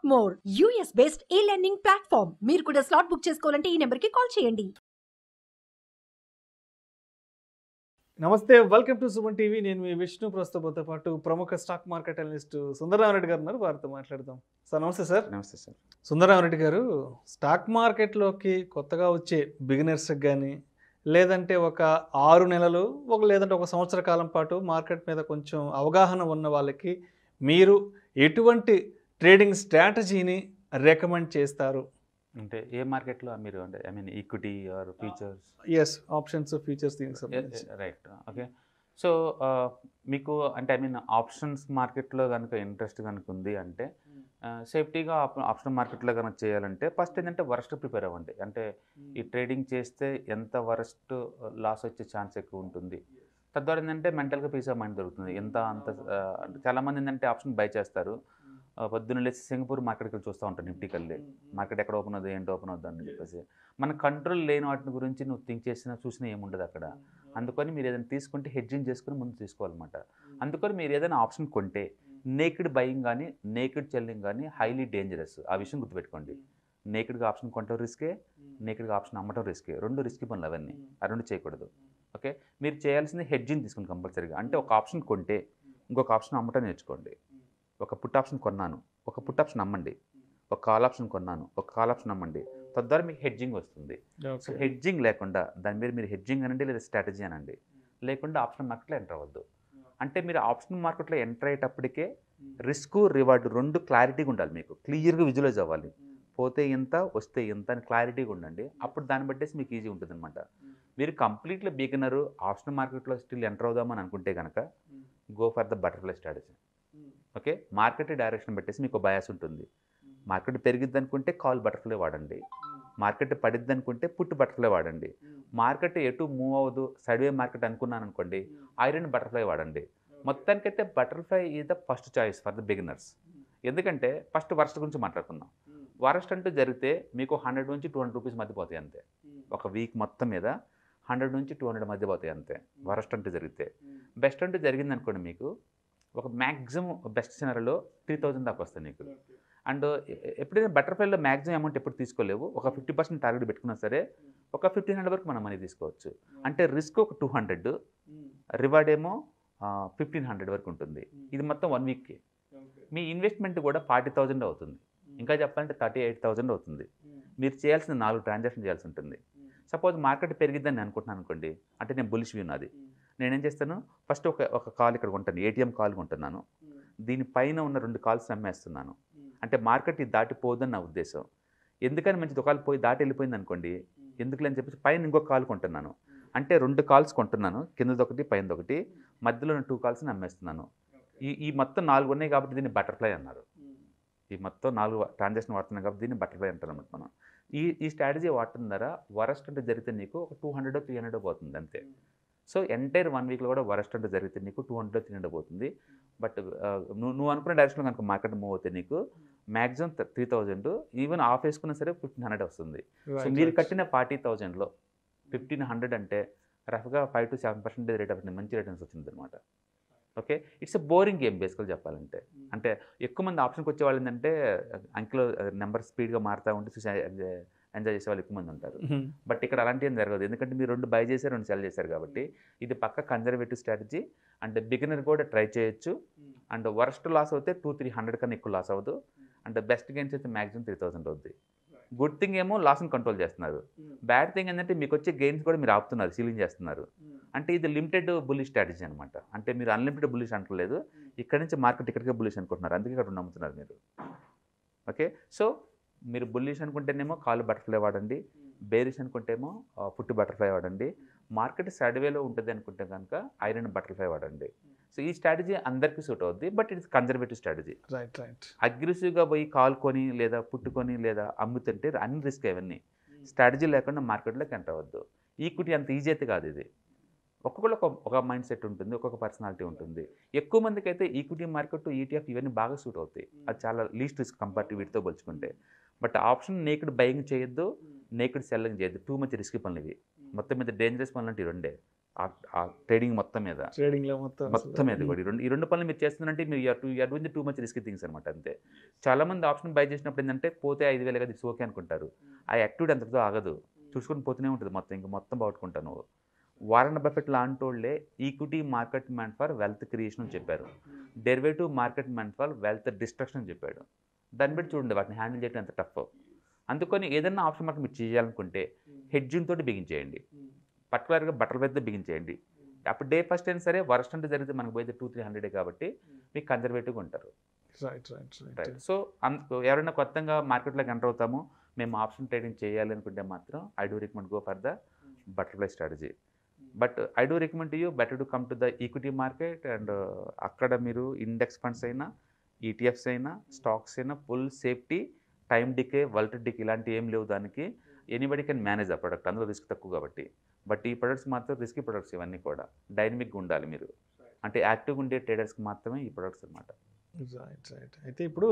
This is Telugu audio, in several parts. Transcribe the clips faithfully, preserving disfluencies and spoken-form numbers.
More US based e learning platform. మీరు కూడా స్లాట్ బుక్ చేసుకోవాలంటే ఈ నెంబర్కి కాల్ చేయండి. నమస్తే, వెల్కమ్ టు సుమన్ టీవీ. నేను మీ విష్ణు. ప్రస్తుతంతో పాటు ప్రముఖ స్టాక్ మార్కెట్ అనలిస్ట్ సుందరరామరెడ్డి గారు ఉన్నారు. వారితో మాట్లాడదాం. సార్ నమస్తే. సార్ నమస్తే సార్. సుందరరామరెడ్డి గారు, స్టాక్ మార్కెట్లోకి కొత్తగా వచ్చే బిగినర్స్కి కానీ లేదంటే ఒక ఆరు నెలలు ఒక లేదంటే ఒక సంవత్సర కాలం పాటు మార్కెట్ మీద కొంచెం అవగాహన ఉన్న వాళ్ళకి మీరు ఎటువంటి ట్రేడింగ్ స్ట్రాటజీని రికమెండ్ చేస్తారు? అంటే ఏ మార్కెట్లో మీరు అంటే I mean equity or futures? Yes, options, futures దీనికి సంబంధించి. Right, okay. సో మీకు అంటే ఐ మీన్ ఆప్షన్స్ మార్కెట్లో కనుక ఇంట్రెస్ట్ కనుక ఉంది అంటే సేఫ్టీగా ఆప్షన్ మార్కెట్లో కనుక చేయాలంటే ఫస్ట్ ఏంటంటే వరస్ట్ ప్రిపేర్ అవ్వండి. అంటే ఈ ట్రేడింగ్ చేస్తే ఎంత వరస్ట్ లాస్ వచ్చే ఛాన్స్ ఎక్కువ ఉంటుంది. తద్వారా ఏంటంటే మెంటల్గా పీస్ ఆఫ్ మైండ్ దొరుకుతుంది. ఎంత అంత చాలామంది ఏంటంటే ఆప్షన్ బై చేస్తారు, పొద్దున్న లేచి సింగపూర్ మార్కెట్కి చూస్తూ ఉంటాను, నిఫ్టీకి వెళ్ళి మార్కెట్ ఎక్కడ ఓపెన్ అవుతుంది, ఏంటి ఓపెన్ అవుతుంది అని చెప్పేసి. మన కంట్రోల్ లేని వాటిని గురించి నువ్వు థింక్ చేసినా చూసినా ఏముండదు అక్కడ. అందుకని మీరు ఏదైనా తీసుకుంటే హెడ్జింగ్ చేసుకుని ముందు తీసుకోవాలన్నమాట. అందుకని మీరు ఏదైనా ఆప్షన్ కొంటే నేకెడ్ బయింగ్ కానీ నేకెడ్ సెల్లింగ్ కానీ హైలీ డేంజరస్. ఆ విషయం గుర్తుపెట్టుకోండి. నేకెడ్గా ఆప్షన్ కొనటం రిస్కే, నేకెడ్గా ఆప్షన్ అమ్మటం రిస్కే. రెండు రిస్కీ పనులు అవన్నీ. ఆ రెండు చేయకూడదు. ఓకే, మీరు చేయాల్సింది హెడ్జింగ్ తీసుకుని కంపల్సరీగా. అంటే ఒక ఆప్షన్ కొంటే ఇంకొక ఆప్షన్ అమ్మటం నేర్చుకోండి. ఒక పుట్ ఆప్షన్ కొన్నాను, ఒక పుట్ ఆప్షన్ అమ్మండి. ఒక కాల్ ఆప్షన్ కొన్నాను, ఒక కాల్ ఆప్షన్ అమ్మండి. తద్వారా మీకు హెడ్జింగ్ వస్తుంది. సో హెడ్జింగ్ లేకుండా దాని మీద మీరు హెడ్జింగ్ అనండి లేదా స్ట్రాటజీ అనండి, లేకుండా ఆప్షన్ మార్కెట్లో ఎంటర్ అవ్వద్దు. అంటే మీరు ఆప్షన్ మార్కెట్లో ఎంటర్ అయ్యేటప్పటికే రిస్క్ రివార్డు రెండు క్లారిటీగా ఉండాలి. మీకు క్లియర్గా విజువలైజ్ అవ్వాలి. పోతే ఎంత వస్తే ఎంత అని క్లారిటీగా ఉండండి. అప్పుడు దాన్ని బట్టేసి మీకు ఈజీ ఉంటుంది అనమాట. మీరు కంప్లీట్లీ బిగినరు ఆప్షన్ మార్కెట్లో స్టిల్ ఎంటర్ అవుదామని అనుకుంటే కనుక go for the butterfly strategy. Okay, market direction పెట్టేసి మీకు బయాస్ ఉంటుంది. మార్కెట్ పెరిగిద్ది అనుకుంటే కాల్ బటర్ఫ్లై వాడండి, మార్కెట్ పడిద్ది అనుకుంటే పుట్ బటర్ఫ్లై వాడండి. మార్కెట్ ఎటు మూవ్ అవ్వదు సైడ్వే మార్కెట్ అనుకున్నాను అనుకోండి, ఐరన్ బటర్ఫ్లై వాడండి. మొత్తానికైతే butterfly is the first choice for the beginners. ఎందుకంటే ఫస్ట్ వరస్ట్ గురించి మాట్లాడుకుందాం. వరస్ట్ అంటూ జరిగితే మీకు హండ్రెడ్ నుంచి టూ హండ్రెడ్ రూపీస్ మధ్య పోతాయి అంతే. ఒక వీక్ మొత్తం మీద హండ్రెడ్ నుంచి టూ హండ్రెడ్ మధ్య పోతాయి అంతే వరస్ట్ అంటూ జరిగితే. బెస్ట్ అంటూ జరిగింది అనుకోండి, మీకు ఒక మ్యాక్సిమం బెస్ట్ సినారియోలో త్రీ థౌజండ్ దాకా వస్తాయి నీకు. అండ్ ఎప్పుడైనా బటర్ఫ్లైలో మ్యాక్సిమం అమౌంట్ ఎప్పుడు తీసుకోలేవు. ఒక ఫిఫ్టీ పర్సెంట్ టార్గెట్ పెట్టుకున్నా సరే ఒక ఫిఫ్టీన్ హండ్రెడ్ వరకు మనం మనీ తీసుకోవచ్చు. అంటే రిస్క్ ఒక టూ హండ్రెడ్, రివార్డ్ ఏమో ఫిఫ్టీన్ హండ్రెడ్ వరకు ఉంటుంది. ఇది మొత్తం వన్ వీక్కి. మీ ఇన్వెస్ట్మెంట్ కూడా ఫార్టీ థౌజండ్ అవుతుంది. ఇంకా చెప్పాలంటే థర్టీ ఎయిట్ థౌజండ్ అవుతుంది. మీరు చేయాల్సిన నాలుగు ట్రాన్సాక్షన్ చేయాల్సి ఉంటుంది. సపోజ్ మార్కెట్ పెరిగిద్దని అనుకుంటున్నాను అనుకోండి, అంటే నేను బులిష్ వ్యూ నాది. నేనేం చేస్తాను, ఫస్ట్ ఒక ఒక కాల్ ఇక్కడ కొంటాను, ఏటీఎం కాల్ కొంటున్నాను. దీనిపైన ఉన్న రెండు కాల్స్ అమ్మేస్తున్నాను. అంటే మార్కెట్ ఇది దాటిపోదని నా ఉద్దేశం. ఎందుకని మంచి దుకాణాలు పోయి దాటి వెళ్ళిపోయింది అనుకోండి, ఎందుకులే అని చెప్పేసి పైన ఇంకొక కాల్ కొంటున్నాను. అంటే రెండు కాల్స్ కొంటున్నాను, కిందదొకటి పైనదొకటి, మధ్యలో ఉన్న టూ కాల్స్ని అమ్మేస్తున్నాను. ఈ ఈ మొత్తం నాలుగు ఉన్నాయి కాబట్టి దీన్ని బటర్ఫ్లై అన్నారు. ఈ మొత్తం నాలుగు ట్రాన్సాక్షన్ వాడుతున్నాం కాబట్టి దీన్ని బటర్ఫ్లై అంటారు అన్నమాట మనం. ఈ ఈ స్ట్రాటజీ వాడటం ద్వారా వరస్ట్ అంటే జరిగితే నీకు ఒక టూ హండ్రెడ్ త్రీ హండ్రెడ్ పోతుంది అంతే. సో ఎంటైర్ వన్ వీక్లో కూడా వరస్ట్ అంటే జరిగితే నీకు టూ హండ్రెడ్ త్రీ హండ్రెడ్ పోతుంది. బట్ నువ్వు నువ్వు అనుకున్న డైరెక్షన్లో కనుక మార్కెట్ మూవ్ అవుతే నీకు maximum three thousand, even half వేసుకున్నా సరే ఫిఫ్టీన్ హండ్రెడ్ వస్తుంది. సో మీరు కట్టిన ఫార్టీ థౌజండ్లో ఫిఫ్టీన్ హండ్రెడ్ అంటే రఫ్గా five to seven percentage rate of మంచి రిటర్న్స్ వచ్చింది అనమాట. Okay, it's a boring game basically చెప్పాలంటే. అంటే ఎక్కువ మంది ఆప్షన్కి వచ్చే వాళ్ళు ఏంటంటే అంకెలో నెంబర్ స్పీడ్గా మారుతూ ఉంటే చూసి ఎంజాయ్ చేసే వాళ్ళు ఎక్కువ మంది ఉంటారు. బట్ ఇక్కడ అలాంటి ఏం జరగదు. ఎందుకంటే మీరు రెండు బై చేశారు, రెండు సెల్ చేశారు కాబట్టి ఇది పక్క కన్జర్వేటివ్ స్ట్రాటజీ. అంటే బిగినర్ కూడా ట్రై చేయొచ్చు. అండ్ వరస్ట్ లాస్ అవుతే టూ త్రీ హండ్రెడ్ కన్నా ఎక్కువ లాస్ అవ్వదు. అండ్ బెస్ట్ గెయిన్స్ అయితే మ్యాక్సిమం త్రీ థౌసండ్ అవుద్ది. గుడ్ థింగ్ ఏమో లాస్ని కంట్రోల్ చేస్తున్నారు. బ్యాడ్ థింగ్ ఏంటంటే మీకు వచ్చే గెయిన్స్ కూడా మీరు ఆపుతున్నారు, సీలింగ్ చేస్తున్నారు. అంటే ఇది లిమిటెడ్ బుల్లిష్ స్ట్రాటజీ అనమాట. అంటే మీరు అన్లిమిటెడ్ బుల్లిష్ అంటలేదు, ఇక్కడ నుంచి మార్కెట్ ఇక్కడికే బుల్లిష్ అనుకుంటున్నారు, అందుకే ఇక్కడ నమ్ముతున్నారు మీరు. ఓకే, సో మీరు బుల్లిష్ అనుకుంటేనేమో కాల్ బటర్ఫ్లై వాడండి, బేరిష్ అనుకుంటేమో పుట్టి బటర్ఫ్లై వాడండి, మార్కెట్ సైడ్వేలో ఉంటుంది అనుకుంటే కనుక ఐరన్ బటర్ఫ్లై వాడండి. సో ఈ స్ట్రాటజీ అందరికీ సూట్ అవుద్ది. But it's conservative strategy. Right right అగ్రెసివ్గా పోయి కాల్ కొని లేదా పుట్టుకొని లేదా అమ్ముతుంటే అన్ని రిస్క్ అవన్నీ. స్ట్రాటజీ లేకుండా మార్కెట్లోకి ఎంటర్ అవ్వద్దు. ఈక్విటీ అంత ఈజీ అయితే కాదు ఇది. ఒక్కొక్కరు ఒక ఒక మైండ్ సెట్ ఉంటుంది, ఒక్కొక్క పర్సనాలిటీ ఉంటుంది. ఎక్కువ మందికి అయితే ఈక్విటీ మార్కెట్, ఈటీఎఫ్ ఇవన్నీ బాగా సూట్ అవుతాయి. అది చాలా లీస్ట్ రిస్క్ కంపారిటివ్ వీటితో పోల్చుకుంటే. బట్ ఆప్షన్ నేకెడ్ బయింగ్ చేయొద్దు, నేకెడ్ సెల్లింగ్ చేయొద్దు. టూ మచ్ రిస్క్ పనులు ఇవి. మొత్తం మీద డేంజరస్ పనులు అంటే రెండే. ఆ ట్రేడింగ్ మొత్తం మీద ట్రేడింగ్లో మొత్తం మొత్తం మీద కూడా ఈ రెండు ఈ రెండు పనులు మీరు చేస్తున్నారంటే మీరు you're too you're doing too much risk things అనమాట అంతే. చాలామంది ఆప్షన్ బై చేసినప్పుడు ఏంటంటే పోతే ఐదు వేలు కదా ఇట్స్ ఓకే అనుకుంటారు. ఆ యాక్టివిటీ అంతటితో ఆగదు, చూసుకొని పోతూనే ఉంటుంది మొత్తం, ఇంకా మొత్తం బాగుంటావు నువ్వు. వారన్ బఫెట్ లాంటి వాళ్ళే equity market meant for wealth creation అని చెప్పారు, derivative market meant for wealth destruction అని చెప్పాడు. దాన్ని బట్టి చూడండి వాటిని హ్యాండిల్ చేయడం ఎంత టఫ్. అందుకని ఏదైనా ఆప్షన్ మార్కెట్ మీరు చేయాలనుకుంటే హెడ్జింగ్ తోటి బిగించేయండి, పర్టికులర్గా బట్టల పెద్ద బిగించేయండి. అప్పుడు డే ఫస్ట్ అయినా సరే వర్స్ట్ అంటే జరిగితే మనకు పోయితే టూ త్రీ హండ్రెడే కాబట్టి మీకు కన్జర్వేటివ్గా ఉంటారు. Right right right. సో అందుకు ఎవరైనా కొత్తగా మార్కెట్లోకి ఎంటర్ అవుతాము, మేము ఆప్షన్ ట్రేడింగ్ చేయాలి అనుకుంటే మాత్రం I do recommend go for the butterfly strategy. But I do recommend you better to come to the equity market and అక్కడ మీరు ఇండెక్స్ ఫండ్స్ అయినా ఈటీఎఫ్స్ అయినా స్టాక్స్ అయినా full safety, time decay, vault decay ఇలాంటివి ఏం లేవు దానికి. ఎనీబడి కెన్ మేనేజ్ ఆ ప్రొడక్ట్, అందులో రిస్క్ తక్కువ కాబట్టి. బట్ ఈ ప్రొడక్ట్స్ మాత్రం రిస్కీ ప్రొడక్ట్స్ ఇవన్నీ కూడా డైనమిక్గా ఉండాలి మీరు, అంటే యాక్టివ్గా ఉండే ట్రేడర్స్కి మాత్రమే ఈ ప్రొడక్ట్స్ అనమాట. Right right. అయితే ఇప్పుడు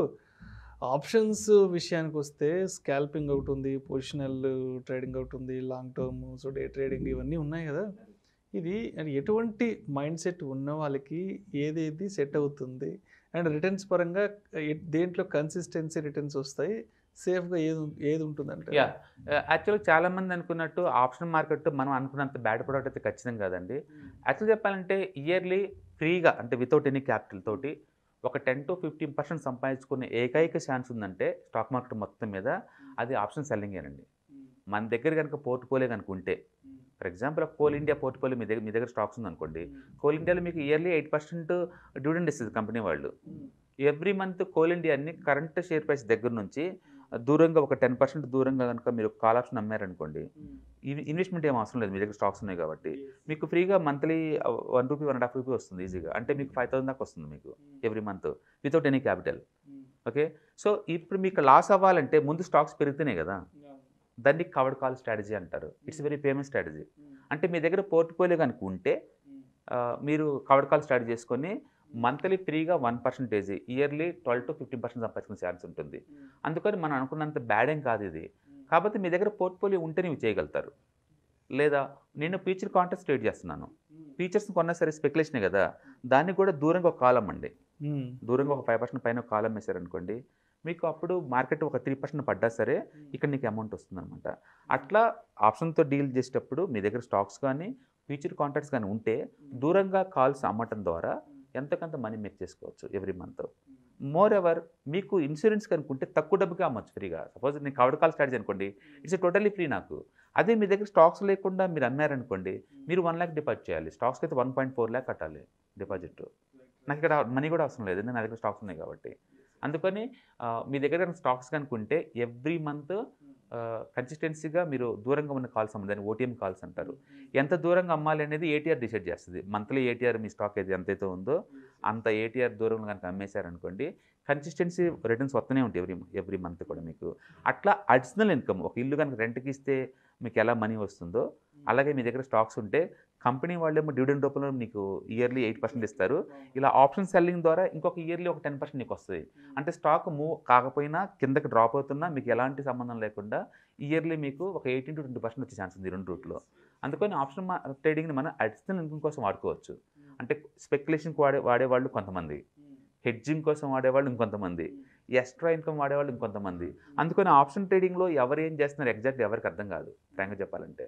ఆప్షన్స్ విషయానికి వస్తే స్కాల్పింగ్ ఒకటి ఉంది, పొజిషనల్ ట్రేడింగ్ ఒకటి ఉంది, long term, so day trading ఇవన్నీ ఉన్నాయి కదా. ఇది ఎటువంటి మైండ్ సెట్ ఉన్న వాళ్ళకి ఏదేది సెట్ అవుతుంది అండ్ రిటర్న్స్ పరంగా దేంట్లో కన్సిస్టెన్సీ రిటర్న్స్ వస్తాయి, సేఫ్గా ఏది ఏది ఉంటుందంటే? యా యాక్చువల్గా చాలామంది అనుకున్నట్టు ఆప్షన్ మార్కెట్ మనం అనుకున్నంత బ్యాడ్ ప్రోడక్ట్ అయితే ఖచ్చితంగా కాదండి. యాక్చువల్ చెప్పాలంటే ఇయర్లీ ఫ్రీగా అంటే వితౌట్ ఎనీ క్యాపిటల్ తోటి ఒక టెన్ టు ఫిఫ్టీన్ పర్సెంట్ సంపాదించుకునే ఏకైక ఛాన్స్ ఉందంటే స్టాక్ మార్కెట్ మొత్తం మీద అది ఆప్షన్ సెల్లింగేనండి. మన దగ్గర కనుక పోర్ట్ఫోలియో కనుక ఉంటే, for example Coal India portfolio మీ దగ్గర మీ దగ్గర స్టాక్స్ ఉందనుకోండి, కోల్ ఇండియాలో మీకు ఇయర్లీ ఎయిట్ పర్సెంట్ డివిడెండ్ ఇస్తుంది కంపెనీ వాళ్ళు. ఎవ్రీ మంత్ కోల్ ఇండియాని కరెంట్ షేర్ ప్రైస్ దగ్గర నుంచి దూరంగా ఒక టెన్ పర్సెంట్ దూరంగా కనుక మీరు కాల్ ఆప్షన్ అమ్మారనుకోండి, ఇన్వెస్ట్మెంట్ ఏం అవసరం లేదు, మీ దగ్గర స్టాక్స్ ఉన్నాయి కాబట్టి మీకు ఫ్రీగా monthly one rupee one and half rupee వస్తుంది ఈజీగా. అంటే మీకు ఫైవ్ థౌసండ్ దాకా వస్తుంది మీకు every month without any capital. Okay, so ఇప్పుడు మీకు లాస్ అవ్వాలంటే ముందు స్టాక్స్ పెరిగితేనే కదా, దాన్ని కవర్డ్ కాల్ స్ట్రాటజీ అంటారు. It's very famous strategy. అంటే మీ దగ్గర పోర్ట్ఫోలియో కనుక ఉంటే మీరు కవర్డ్ కాల్ స్టార్ట్ చేసుకొని మంత్లీ ఫ్రీగా one percentage yearly twelve to fifteen percent సంపాదించుకునే ఛాన్స్ ఉంటుంది. అందుకని మనం అనుకున్నంత బ్యాడ్ ఏం కాదు ఇది. కాబట్టి మీ దగ్గర పోర్ట్ఫోలియో ఉంటే ನೀವು చేయగలుగుతారు. లేదా నేను ఫ్యూచర్ కాంట్రాక్ట్స్ ట్రేడ్ చేస్తున్నాను, ఫీచర్స్ కొన్నా సరే స్పెక్యులేషనే కదా, దాన్ని కూడా దూరంగా ఒక కాలం అండి, దూరంగా ఒక ఫైవ్ పర్సెంట్ పైన కాలం వేసారనుకోండి, మీకు అప్పుడు మార్కెట్ ఒక త్రీ పర్సెంట్ పడ్డా సరే ఇక్కడ నీకు అమౌంట్ వస్తుంది అనమాట. అట్లా ఆప్షన్తో డీల్ చేసేటప్పుడు మీ దగ్గర స్టాక్స్ కానీ ఫ్యూచర్ కాంట్రాక్ట్స్ కానీ ఉంటే దూరంగా కాల్స్ అమ్మటం ద్వారా ఎంతకంత మనీ మేక్ చేసుకోవచ్చు ఎవ్రీ మంత్. మోర్ ఎవర్ మీకు ఇన్సూరెన్స్ కనుక్కుంటే తక్కువ డబ్బుగా అమ్మచ్చు ఫ్రీగా. సపోజ్ నేను కవర్డ్ కాల్ స్టార్ట్ అనుకోండి, ఇట్స్ టోటలీ ఫ్రీ నాకు. అదే మీ దగ్గర స్టాక్స్ లేకుండా మీరు అమ్మారనుకోండి, మీరు వన్ ల్యాక్ డిపాజిట్ చేయాలి, స్టాక్స్కి అయితే వన్ పాయింట్ ఫోర్ ల్యాక్ కట్టాలి డిపాజిట్. నాకు ఇక్కడ మనీ కూడా అవసరం లేదు, నా దగ్గర స్టాక్స్ ఉన్నాయి కాబట్టి. అందుకని మీ దగ్గర స్టాక్స్ కనుక్కుంటే ఎవ్రీ మంత్ కన్సిస్టెన్సీగా మీరు దూరంగా ఉన్న కాల్స్ అమ్మాలి, దాన్ని ఓటీఎం కాల్స్ అంటారు. ఎంత దూరంగా అమ్మాలి అనేది ఏటీఆర్ డిసైడ్ చేస్తుంది. మంత్లీ ఏటీఆర్ మీ స్టాక్ ఏది ఎంతైతే ఉందో అంత ఏటీఆర్ దూరంగా కనుక అమ్మేశారనుకోండి, కన్సిస్టెన్సీ రిటర్న్స్ వస్తూనే ఉంటాయి ఎవ్రీ ఎవ్రీ మంత్ కూడా మీకు. అట్లా అడిషనల్ ఇన్కమ్, ఒక ఇల్లు కనుక రెంట్కి ఇస్తే మీకు ఎలా మనీ వస్తుందో అలాగే మీ దగ్గర స్టాక్స్ ఉంటే కంపెనీ వాళ్ళేమో డివిడెండ్ రూపంలో మీకు ఇయర్లీ ఎయిట్ పర్సెంట్ ఇస్తారు. ఇలా ఆప్షన్ సెల్లింగ్ ద్వారా ఇంకొక ఇయర్లీ ఒక టెన్ పర్సెంట్ నీకు వస్తుంది. అంటే స్టాక్ మూవ్ కాకపోయినా కిందకి డ్రాప్ అవుతున్నా మీకు ఎలాంటి సంబంధం లేకుండా ఇయర్లీ మీకు ఒక ఎయిటీన్ టు ట్వంటీ పర్సెంట్ వచ్చే ఛాన్స్ ఉంది రెండు రూట్లో. అందుకని ఆప్షన్ ట్రేడింగ్ని మనం అడిషనల్ ఇన్కమ్ కోసం వాడుకోవచ్చు. అంటే స్పెక్యులేషన్కి వాడే వాడేవాళ్ళు కొంతమంది, హెడ్జింగ్ కోసం వాడేవాళ్ళు ఇంకొంతమంది, ఎక్స్ట్రా ఇన్కమ్ వాడేవాళ్ళు ఇంకొంతమంది. అందుకని ఆప్షన్ ట్రేడింగ్లో ఎవరు ఏం చేస్తున్నారు ఎగ్జాక్ట్లీ ఎవరికి అర్థం కాదు. ఫ్రాంక్గా చెప్పాలంటే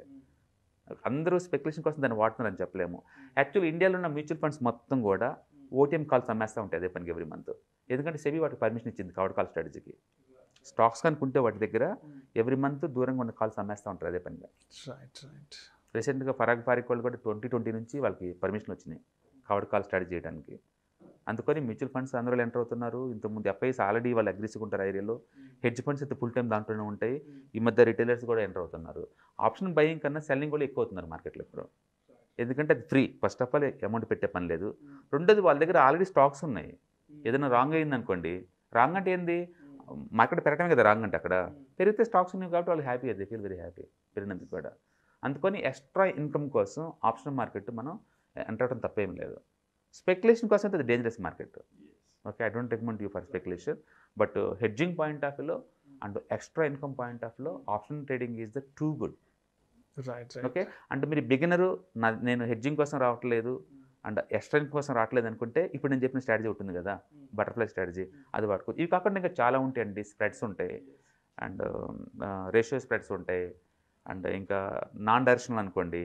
అందరూ స్పెక్యులేషన్ కోసం దాన్ని వాడుతున్నారని చెప్పలేము. యాక్చువల్ ఇండియాలో ఉన్న మ్యూచువల్ ఫండ్స్ మొత్తం కూడా ఓటీఎం కాల్స్ అమ్మేస్తూ ఉంటాయి అదే పనికి ఎవ్రీ మంత్. ఎందుకంటే సెబీ వాటికి పర్మిషన్ ఇచ్చింది కవర్డ్ కాల్ స్ట్రాటజీకి. స్టాక్స్ కనుక్కుంటే వాటి దగ్గర ఎవ్రీ మంత్ దూరంగా ఉన్న కాల్స్ అమ్మేస్తూ ఉంటారు అదే పనిగా. Right right. రీసెంట్గా ఫరాగ్ ఫారిక్ వాళ్ళు కూడా ట్వంటీ ట్వంటీ నుంచి వాళ్ళకి పర్మిషన్ వచ్చినాయి కవర్డ్ కాల్ స్టార్ట్ చేయడానికి. అందుకని మ్యూచువల్ ఫండ్స్ అందులో ఎంటర్ అవుతున్నారు. ఇంతకుముందు ఎఫ్ఐస్ ఆల్రెడీ వాళ్ళు అగ్రెసివ్గా ఉంటారు ఏరియాలో, హెడ్జ్ ఫండ్స్ అయితే ఫుల్ టైం దాంట్లోనే ఉంటాయి. ఈ మధ్య రిటైలర్స్ కూడా ఎంటర్ అవుతున్నారు. ఆప్షన్ బయింగ్ కన్నా సెల్లింగ్ కూడా ఎక్కువ అవుతున్నారు మార్కెట్లో ఇప్పుడు. ఎందుకంటే అది free, first of all amount పెట్టే పని లేదు. రెండోది వాళ్ళ దగ్గర ఆల్రెడీ స్టాక్స్ ఉన్నాయి. ఏదైనా రాంగ్ అయింది అనుకోండి, రాంగ్ అంటే ఏంది, మార్కెట్ పెరగడమే కదా రాంగ్ అంటే. అక్కడ పెరిగితే స్టాక్స్ ఉన్నాయి కాబట్టి వాళ్ళు హ్యాపీ, అది ఫీల్ వెరీ హ్యాపీ పెరిగినందుకు కూడా. అందుకని ఎక్స్ట్రా ఇన్కమ్ కోసం ఆప్షన్ మార్కెట్ మనం ఎంటర్ అవడం తప్పేం లేదు. స్పెక్యులేషన్ కోసం అయితే అది dangerous market. Okay, I don't recommend you for speculation. But hedging point of వ్యూలో and extra income point of వ్యూలో option trading is the too good. Right right okay, అంటే మీరు బిగినరు నా నేను హెడ్జింగ్ కోసం రావట్లేదు అండ్ ఎక్స్ట్రెంట్ కోసం రావట్లేదు అనుకుంటే ఇప్పుడు నేను చెప్పిన స్ట్రాటజీ ఉంటుంది కదా, బటర్ఫ్లై స్ట్రాటజీ, అది వాడుకో. ఇవి కాకుండా ఇంకా చాలా ఉంటాయండి, స్ప్రెడ్స్ ఉంటాయి అండ్ రేషియో స్ప్రెడ్స్ ఉంటాయి అండ్ ఇంకా నాన్ డైరెక్షనల్ అనుకోండి,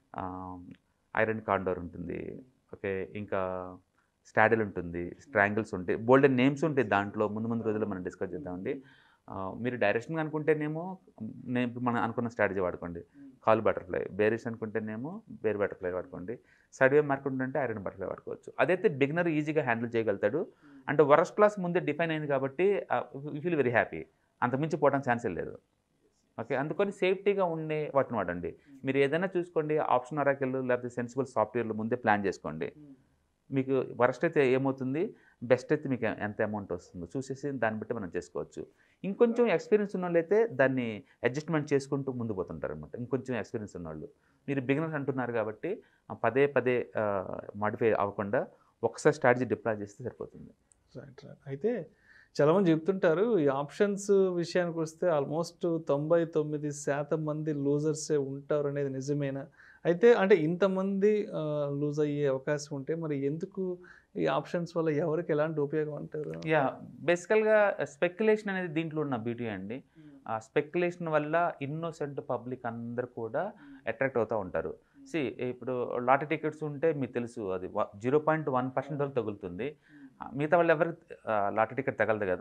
ఐరన్ కాండోర్ ఉంటుంది, ఓకే, ఇంకా స్టాడిల్ ఉంటుంది, స్ట్రాంగిల్స్ ఉంటాయి, బోల్డెన్ నేమ్స్ ఉంటాయి దాంట్లో. ముందు ముందు రోజుల్లో మనం డిస్కస్ చేద్దామండి. మీరు డైరెక్షన్ అనుకుంటేనేమో నేను మనం అనుకున్న స్ట్రాటజీ వాడుకోండి, కాల్ బటర్ఫ్లై. బేరిష్ అనుకుంటేనేమో బేర్ బటర్ఫ్లై వాడుకోండి. సైడ్ వే మార్కెట్ అంటే ఐరన్ బటర్ఫ్లై వాడుకోవచ్చు. అదైతే బిగినర్ ఈజీగా హ్యాండిల్ చేయగలుగుతాడు. అంటే వరస్ట్ క్లాస్ ముందే డిఫైన్ అయింది కాబట్టి యూ ఫీల్ వెరీ హ్యాపీ. అంతకుమించి పోవడం ఛాన్సే లేదు. ఓకే, అందుకని సేఫ్టీగా ఉండే వాటిని వాడండి. మీరు ఏదైనా చూసుకోండి, ఆప్షన్ అరాకెల్ లేకపోతే సెన్సిబుల్ సాఫ్ట్వేర్లు ముందే ప్లాన్ చేసుకోండి. మీకు వరస్ట్ అయితే ఏమవుతుంది, బెస్ట్ అయితే మీకు ఎంత అమౌంట్ వస్తుందో చూసేసి దాన్ని బట్టి మనం చేసుకోవచ్చు. ఇంకొంచెం ఎక్స్పీరియన్స్ ఉన్న వాళ్ళు అయితే దాన్ని అడ్జస్ట్మెంట్ చేసుకుంటూ ముందు పోతుంటారు అనమాట. ఇంకొంచెం ఎక్స్పీరియన్స్ ఉన్నవాళ్ళు, మీరు బిగినర్స్ అంటున్నారు కాబట్టి పదే పదే మాడిఫై అవ్వకుండా ఒకసారి స్ట్రాటజీ డిప్లాయ్ చేస్తే సరిపోతుంది. రైట్ రైట్ అయితే చాలామంది చెప్తుంటారు, ఈ ఆప్షన్స్ విషయానికి వస్తే ఆల్మోస్ట్ తొంభై తొమ్మిది శాతం మంది లూజర్సే ఉంటారు అనేది నిజమేనా? అయితే అంటే ఇంతమంది లూజ్ అయ్యే అవకాశం ఉంటే మరి ఎందుకు ఈ ఆప్షన్స్ వల్ల ఎవరికి ఎలాంటి ఉపయోగం అంటారు? యా, బేసికల్గా స్పెక్యులేషన్ అనేది దీంట్లో ఉన్న బ్యూటీ అండి. ఆ స్పెక్యులేషన్ వల్ల ఇన్నోసెంట్ పబ్లిక్ అందరు కూడా అట్రాక్ట్ అవుతూ ఉంటారు. సి ఇప్పుడు లాటరీ టికెట్స్ ఉంటే మీకు తెలుసు అది జీరో పాయింట్ వన్ పర్సెంట్ వరకు తగులుతుంది. మిగతా వాళ్ళు ఎవరికి లాటరీ టికెట్ తగలదు కదా.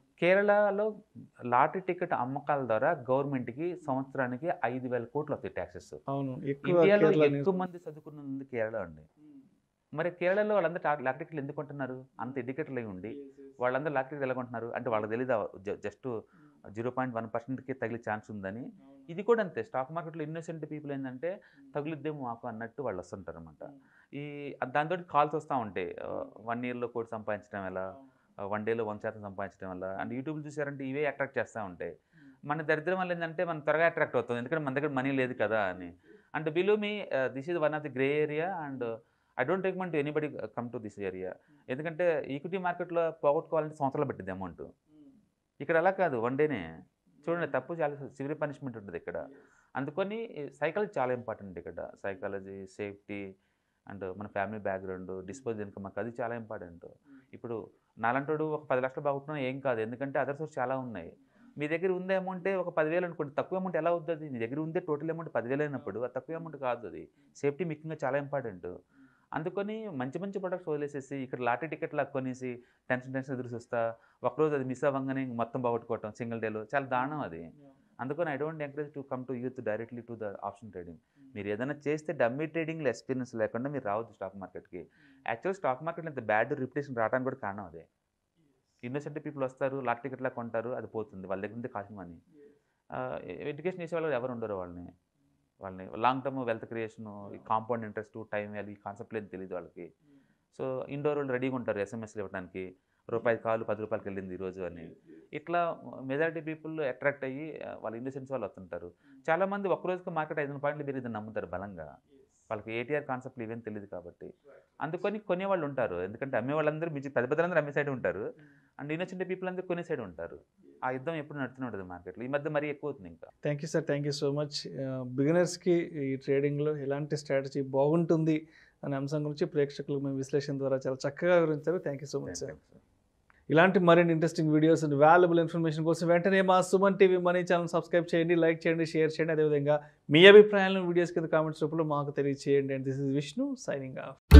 కేరళలో లాటరీ టికెట్ అమ్మకాల ద్వారా గవర్నమెంట్కి సంవత్సరానికి ఐదు వేల కోట్లు వస్తాయి ట్యాక్సెస్. అవును, ఇండియాలో ఎక్కువ మంది చదువుకున్నది కేరళ అండి. మరి కేరళలో వాళ్ళందరూ లాటరీ టికెట్లు ఎందుకు కొంటున్నారు? అంత ఎడ్యుకేటెడ్ అయి ఉండి వాళ్ళందరూ లాటరీ టికెట్ ఎలా కొంటున్నారు అంటే వాళ్ళకి తెలీదా జస్ట్ జీరో పాయింట్ వన్ పర్సెంట్కి తగిలే ఛాన్స్ ఉందని. ఇది కూడా అంతే, స్టాక్ మార్కెట్లో ఇన్నోసెంట్ పీపుల్ ఏంటంటే తగులుద్దేమో మాకు అన్నట్టు వాళ్ళు వస్తుంటారు అనమాట. ఈ దాంతో కాల్స్ వస్తూ ఉంటాయి, వన్ ఇయర్లో కోటి సంపాదించడం ఎలా, వన్ డేలో వన్ శాతం సంపాదించడం వల్ల. అండ్ యూట్యూబ్లో చూసారంటే ఇవే అట్రాక్ట్ చేస్తూ ఉంటాయి. మన దరిద్రం వల్ల ఏంటంటే మనం త్వరగా అట్రాక్ట్ అవుతుంది, ఎందుకంటే మన దగ్గర మనీ లేదు కదా అని. And believe me this is one of the grey area and I don't recommend to anybody come to this area. ఎందుకంటే ఈక్విటీ మార్కెట్లో పోగొట్టుకోవాలంటే సంవత్సరాలు పట్టింది అమౌంట్. ఇక్కడ అలా కాదు, వన్ డేనే. చూడండి, తప్పు చాలా సివియర్ పనిష్మెంట్ ఉంటుంది ఇక్కడ. అందుకని సైకాలజీ చాలా ఇంపార్టెంట్ ఇక్కడ. సైకాలజీ, సేఫ్టీ అండ్ మన ఫ్యామిలీ బ్యాక్గ్రౌండ్, డిస్పోజ్ ఇన్కమ్, మాకు అది చాలా ఇంపార్టెంట్. ఇప్పుడు నాలంటోడు ఒక పది లక్షలు బాగుంటున్నా ఏం కాదు, ఎందుకంటే అదర్ సోర్స్ చాలా ఉన్నాయి. మీ దగ్గర ఉందే అమౌంటే ఒక పదివేలు అనుకోండి, తక్కువ అమౌంట్ ఎలా అవుతుంది? మీ దగ్గర ఉందే టోటల్ అమౌంట్ పదివేలు అయినప్పుడు అది తక్కువ అమౌంట్ కాదు. అది సేఫ్టీ ముఖ్యంగా చాలా ఇంపార్టెంట్. అందుకని మంచి మంచి ప్రొడక్ట్స్ వదిలేసేసి ఇక్కడ లాటరీ టికెట్ లాక్కొనేసి టెన్షన్ టెన్షన్ ఎదురు చూస్తా ఒకరోజు అది మిస్ అవ్వగానే మొత్తం బాగొట్టుకోవటం సింగిల్ డేలో చాలా దారుణం అది. అందుకని I don't encourage to come to youth directly to the option trading. మీరు ఏదైనా చేస్తే డమ్మీ ట్రేడింగ్లో ఎక్స్పీరియన్స్ లేకుండా మీరు రావద్దు స్టాక్ మార్కెట్కి. యాక్చువల్ స్టాక్ మార్కెట్లో ఇంత బ్యాడ్ రిప్యుటేషన్ రావడానికి కూడా కారణం అదే. ఇన్నోసెంట్ పీపుల్ వస్తారు, లాటరీ టికెట్లా కొంటారు, అది పోతుంది, వాళ్ళ దగ్గర నుంచి కాస్ట్ మనీ. ఎడ్యుకేషన్ చేసే వాళ్ళు ఎవరు ఉండరు, వాళ్ళని వాళ్ళని long term wealth creation, compound interest, time value, ఈ కాన్సెప్ట్ లేదు తెలియదు వాళ్ళకి. సో ఇండోర్ వాళ్ళు రెడీగా ఉంటారు ఎస్ఎంఎస్లు ఇవ్వడానికి, రూపాయి కాలు పది రూపాయలకి వెళ్ళింది ఈరోజు అని. ఇట్లా మెజారిటీ పీపుల్ అట్రాక్ట్ అయ్యి వాళ్ళు ఇండోసెన్స్ వాళ్ళు వస్తుంటారు. చాలామంది ఒక్కరోజుకి మార్కెట్ ఐదు వందల పాయింట్లు పెరిగిందని నమ్ముతారు బలంగా, వాళ్ళకి ఏటీఆర్ కాన్సెప్ట్లు ఇవేం తెలియదు కాబట్టి. అందుకని కొనేవాళ్ళు ఉంటారు, ఎందుకంటే అమ్మే వాళ్ళందరూ మీ పెద్ద పెద్దలందరూ అమ్మే సైడ్ ఉంటారు అండ్ ఇన్నోసెంట్ పీపుల్ అందరూ కొనే సైడ్ ఉంటారు. ఆ యుద్ధం ఎప్పుడు నడుతూనే ఉంటుంది మార్కెట్లో, ఈ మధ్య మరీ ఎక్కువ అవుతుంది ఇంకా. Thank you sir, thank you so much. బిగినర్స్కి ఈ ట్రేడింగ్లో ఎలాంటి స్ట్రాటజీ బాగుంటుంది అనే అంశం గురించి ప్రేక్షకులు మేము విశ్లేషణ ద్వారా చాలా చక్కగా వివరించారు. Thank you so much sir. ఇలాంటి మరిన్ని interesting videos and valuable information కోసం వెంటనే మా Suman TV money channel subscribe చేయండి, లైక్ చేయండి, షేర్ చేయండి. అదేవిధంగా మీ అభిప్రాయాలను వీడియోస్ కింద కామెంట్స్ రూపంలో మాకు తెలియజేయండి. And this is Vishnu signing of.